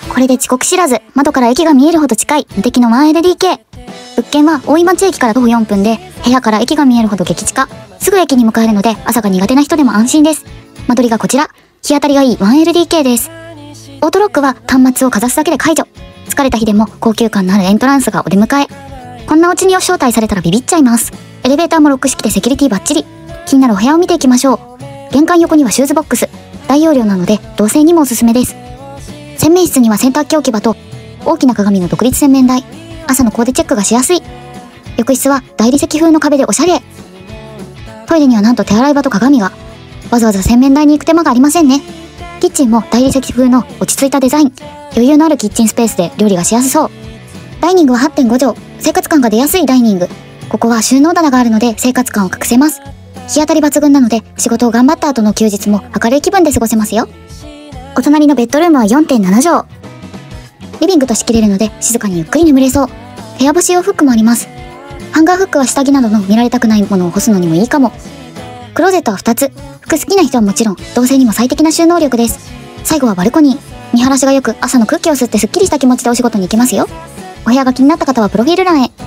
これで遅刻知らず、窓から駅が見えるほど近い無敵の 1LDK。物件は大井町駅から徒歩4分で、部屋から駅が見えるほど激近。すぐ駅に向かえるので、朝が苦手な人でも安心です。間取りがこちら。日当たりがいい 1LDK です。オートロックは端末をかざすだけで解除。疲れた日でも高級感のあるエントランスがお出迎え。こんなお家に招待されたらビビっちゃいます。エレベーターもロック式でセキュリティバッチリ。気になるお部屋を見ていきましょう。玄関横にはシューズボックス。大容量なので同性にもおすすめです。洗面室には洗濯機置き場と大きな鏡の独立洗面台。朝のコーデチェックがしやすい。浴室は大理石風の壁でおしゃれ。トイレにはなんと手洗い場と鏡が。わざわざ洗面台に行く手間がありませんね。キッチンも大理石風の落ち着いたデザイン。余裕のあるキッチンスペースで料理がしやすそう。ダイニングは 8.5 畳。生活感が出やすいダイニング。ここは収納棚があるので生活感を隠せます。日当たり抜群なので仕事を頑張った後の休日も明るい気分で過ごせますよ。お隣のベッドルームは 4.7 畳。リビングと仕切れるので静かにゆっくり眠れそう。部屋干し用フックもあります。ハンガーフックは下着などの見られたくないものを干すのにもいいかも。クローゼットは2つ。服好きな人はもちろん同性にも最適な収納力です。最後はバルコニー。見晴らしが良く朝の空気を吸ってすっきりした気持ちでお仕事に行けますよ。お部屋が気になった方はプロフィール欄へ。